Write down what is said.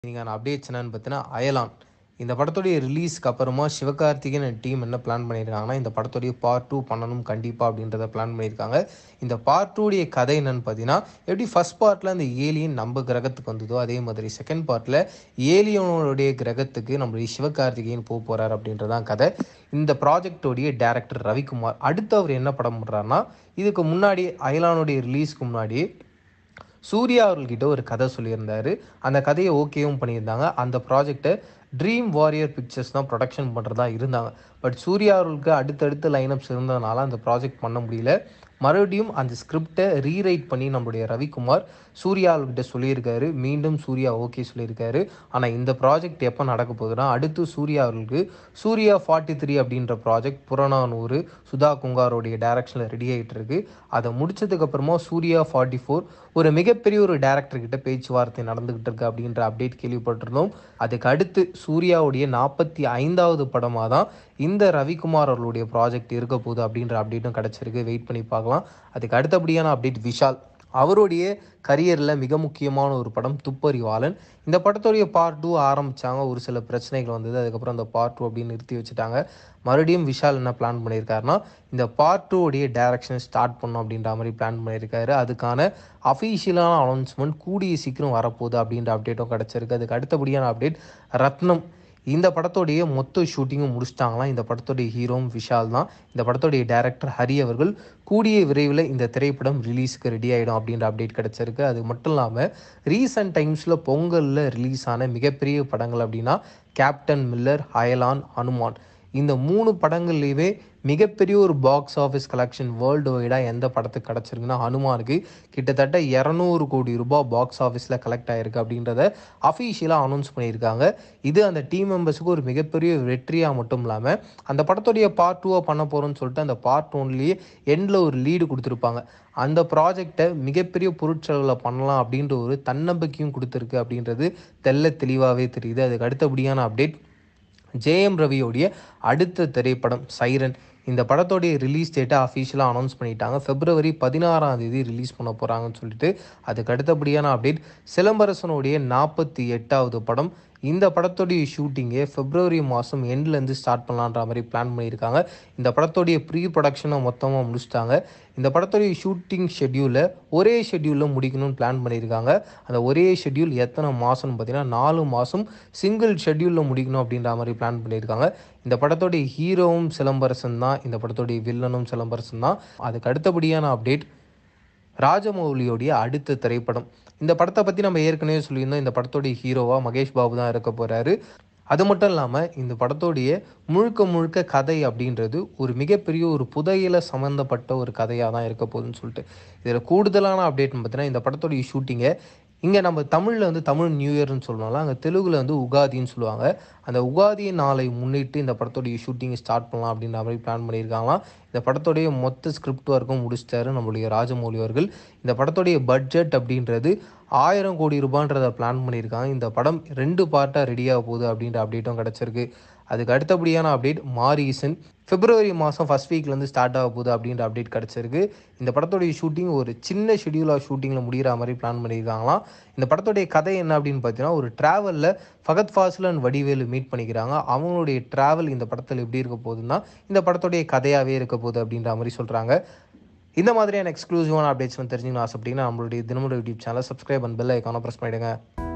இன்னைக்கான அப்டேட்ஸ் என்னன்னு பார்த்தீங்கன்னா, அயலான் இந்த படத்துடைய ரிலீஸ்க்கு அப்புறமா சிவகார்த்திகேயன் அண்ட் டீம் என்ன பிளான் பண்ணியிருக்காங்கன்னா, இந்த படத்துடைய பார்ட் 2 பண்ணணும் கண்டிப்பா அப்படின்றத பிளான் பண்ணியிருக்காங்க. இந்த பார்ட் 2 உடைய கதை என்னன்னு பார்த்தீங்கன்னா, எப்படி ஃபர்ஸ்ட் பார்ட்ல அந்த ஏலியன் நம்ம கிரகத்துக்கு வந்ததோ, அதே மாதிரி செகண்ட் பார்ட்ல ஏலியனுடைய கிரகத்துக்கு நம்மளுடைய சிவகார்த்திகேயன் போறாரு அப்படின்றதான் கதை. இந்த ப்ராஜெக்டோடைய டைரக்டர் ரவிக்குமார். அடுத்து அவர் என்ன படம் பண்றாருன்னா, இதுக்கு முன்னாடி அயலானுடைய ரிலீஸ்க்கு முன்னாடி சூர்யா அவர்கள்கிட்ட ஒரு கதை சொல்லியிருந்தாரு. அந்த கதையை ஓகேவும் பண்ணியிருந்தாங்க. அந்த ப்ராஜெக்டை ட்ரீம் வாரியர் பிக்சர்ஸ் தான் ப்ரொடக்ஷன் பண்ணுறதா இருந்தாங்க. பட் சூர்யா அவர்களுக்கு அடுத்தடுத்து லைனப்ஸ் இருந்ததுனால அந்த ப்ராஜெக்ட் பண்ண முடியல. மறுபடியும் அந்த ஸ்கிரிப்டை ரீரைட் பண்ணி நம்மளுடைய ரவிக்குமார் சூர்யா அவர்கிட்ட சொல்லியிருக்காரு. மீண்டும் சூர்யா ஓகே சொல்லியிருக்காரு. ஆனால் இந்த ப்ராஜெக்ட் எப்போ நடக்க போகுதுன்னா, அடுத்து சூர்யா அவர்களுக்கு சூர்யா 43 அப்படின்ற ப்ராஜெக்ட் புறநானூறு சுதா குங்காரோடைய டைரக்ஷனில் ரெடி ஆகிட்டு இருக்கு. அதை முடிச்சதுக்கப்புறமா சூர்யா 44 ஒரு மிகப்பெரிய ஒரு டைரக்டர்கிட்ட பேச்சுவார்த்தை நடந்துகிட்டு இருக்கு அப்படின்ற அப்டேட் கேள்விப்பட்டிருந்தோம். அதுக்கு அடுத்து சூர்யாவுடைய 45வது படமாக தான் இந்த ரவிக்குமார் அவர்களுடைய ப்ராஜெக்ட் இருக்க போகுது அப்படின்ற அப்டேட்டும் கிடச்சிருக்கு. வெயிட் பண்ணி பார்க்கலாம். அதுக்கு அடுத்தபடியான அப்டேட் விஷால் அவருடைய கரியரில் மிக முக்கியமான ஒரு படம் துப்பறிவாளன். இந்த படத்துடைய பார்ட் 2 ஆரம்பித்தாங்க. ஒரு சில பிரச்சனைகள் வந்தது. அதுக்கப்புறம் அந்த பார்ட் 2 அப்படின்னு நிறுத்தி வச்சுட்டாங்க. மறுபடியும் விஷால் என்ன பிளான் பண்ணியிருக்காருன்னா, இந்த பார்ட் 2 உடைய டைரக்ஷன் ஸ்டார்ட் பண்ணணும் அப்படின்ற மாதிரி பிளான் பண்ணியிருக்காரு. அதுக்கான அஃபீஷியலான அனௌன்ஸ்மெண்ட் கூடிய சீக்கிரம் வரப்போகுது அப்படின்ற அப்டேட்டும் கிடச்சிருக்கு. அதுக்கு அடுத்தபடியான அப்டேட் ரத்னம். இந்த படத்தோடைய மொத்த ஷூட்டிங்கும் முடிச்சிட்டாங்களாம். இந்த படத்தோடைய ஹீரோவும் விஷால் தான். இந்த படத்தோடைய டைரக்டர் ஹரி அவர்கள் கூடிய விரைவில் இந்த திரைப்படம் ரிலீஸுக்கு ரெடி ஆகிடும் அப்படின்ற அப்டேட் கிடச்சிருக்கு. அது மட்டும் இல்லாமல் ரீசன்ட் டைம்ஸில் பொங்கலில் ரிலீஸ் ஆன மிகப்பெரிய படங்கள் அப்படின்னா கேப்டன் மில்லர், அயலான், ஹனுமான் இந்த 3 படங்கள்லேயே மிகப்பெரிய ஒரு பாக்ஸ் ஆஃபீஸ் கலெக்ஷன் வேர்ல்டு வைடாக எந்த படத்துக்கு கிடச்சிருக்குன்னா ஹனுமானுக்கு கிட்டத்தட்ட 200 கோடி ரூபாய் பாக்ஸ் ஆஃபீஸில் கலெக்ட் ஆகிருக்கு அப்படின்றத அஃபீஷியலாக அனௌன்ஸ் பண்ணியிருக்காங்க. இது அந்த டீம் மெம்பர்ஸுக்கு ஒரு மிகப்பெரிய வெற்றியாக மட்டும் இல்லாமல் அந்த படத்துடைய பார்ட் 2 பண்ண போகிறோன்னு சொல்லிட்டு அந்த பார்ட் 1லேயே எண்டில் ஒரு லீடு கொடுத்துருப்பாங்க. அந்த ப்ராஜெக்டை மிகப்பெரிய பொருட்செலவில் பண்ணலாம் அப்படின்ற ஒரு தன்னம்பிக்கையும் கொடுத்துருக்கு அப்படின்றது தெளிவாகவே தெரியுது. அதுக்கு அடுத்தபடியான அப்டேட் ஜேஎம் ரவியோடைய அடுத்த திரைப்படம் சைரன். இந்த படத்தோடைய ரிலீஸ் டேட்டை அஃபீஷியலாக அனௌன்ஸ் பண்ணிட்டாங்க. February 16 ரிலீஸ் பண்ண போகிறாங்கன்னு சொல்லிட்டு. அதுக்கு அடுத்தபடியான அப்டேட் சிலம்பரசனுடைய 48வது படம். இந்த படத்தோடைய ஷூட்டிங்கை February மாதம் எண்ட்லேருந்து ஸ்டார்ட் பண்ணலான்ற மாதிரி பிளான் பண்ணியிருக்காங்க. இந்த படத்தோடைய ப்ரீ ப்ரொடக்ஷனை மொத்தமாக முடிச்சிட்டாங்க. இந்த படத்தோடைய ஷூட்டிங் ஷெட்யூலை ஒரே ஷெட்யூலில் முடிக்கணும்னு பிளான் பண்ணியிருக்காங்க. அந்த ஒரே ஷெட்யூல் எத்தனை மாதம்னு பார்த்தீங்கன்னா 4 மாதம் சிங்கிள் ஷெட்யூலில் முடிக்கணும் அப்படின்ற மாதிரி பிளான் பண்ணியிருக்காங்க. இந்த படத்தோடைய ஹீரோவும் சிலம்பரசன் தான். இந்த படத்தோடைய வில்லனும் சிலம்பரசன் தான். அதுக்கு அடுத்தபடியான அப்டேட் ராஜமௌலியோடைய அடுத்த திரைப்படம். இந்த படத்தை பற்றி நம்ம ஏற்கனவே சொல்லியிருந்தோம். இந்த படத்தோடைய ஹீரோவாக மகேஷ் பாபு தான் இருக்க போகிறாரு. அது மட்டும் இல்லாமல் இந்த படத்தோடைய முழுக்க கதை அப்படின்றது ஒரு மிகப்பெரிய ஒரு புதையலை சம்மந்தப்பட்ட ஒரு கதையாக தான் இருக்க போகுதுன்னு சொல்லிட்டு. இதில் கூடுதலான அப்டேட்னு பார்த்தீங்கன்னா, இந்த படத்தோடைய ஷூட்டிங்கை இங்கே நம்ம தமிழில் வந்து தமிழ் நியூ இயர்னு சொல்லுவாங்க. அங்கே தெலுங்கில் வந்து உகாதின்னு சொல்லுவாங்க. அந்த உகாதி நாளை முன்னிட்டு இந்த படத்தோடைய ஷூட்டிங்கை ஸ்டார்ட் பண்ணலாம் அப்படின்ற மாதிரி பிளான் பண்ணியிருக்காங்களாம். இந்த படத்தோடைய மொத்த ஸ்கிரிப்ட் ஒர்க்கும் முடிச்சிட்டாரு நம்மளுடைய ராஜமௌலி அவர்கள். இந்த படத்தோடைய பட்ஜெட் அப்படின்றது 1000 கோடி ரூபான்றதை பிளான் பண்ணியிருக்காங்க. இந்த படம் 2 பார்ட்டாக ரெடியாக போகுது அப்படின்ற அப்டேட்டும் கிடச்சிருக்கு. அதுக்கு அடுத்தபடியான அப்டேட் மாரீசன் February மாதம் ஃபர்ஸ்ட் வீக்லேருந்து ஸ்டார்ட் ஆக போகுது அப்படின்ற அப்டேட் கிடச்சிருக்கு. இந்த படத்தோடைய ஷூட்டிங் ஒரு சின்ன ஷெடியூலாக ஷூட்டிங்கில் முடிகிற மாதிரி பிளான் பண்ணியிருக்காங்களாம். இந்த படத்தோடைய கதை என்ன அப்படின்னு பார்த்தீங்கன்னா, ஒரு ட்ராவலில் ஃபகத் ஃபாசில் அண்ட் வடிவேலு மீட் பண்ணிக்கிறாங்க. அவங்களுடைய ட்ராவல் இந்த படத்தில் எப்படி இருக்க போகுதுன்னா இந்த படத்தோடைய கதையாகவே இருக்க போகுது அப்படின்ற மாதிரி சொல்கிறாங்க. இந்த மாதிரியான எக்ஸ்க்ளூசிவான அப்டேட்ஸ்லாம் தெரிஞ்சுக்கணும் ஆசைப்பட்டீங்கன்னா நம்மளுடைய தினமுறை யூடியூப் சேனலை சப்ஸ்கிரைப் அண்ட் பெல் ஐக்கானை ப்ரெஸ் பண்ணிவிடுங்க.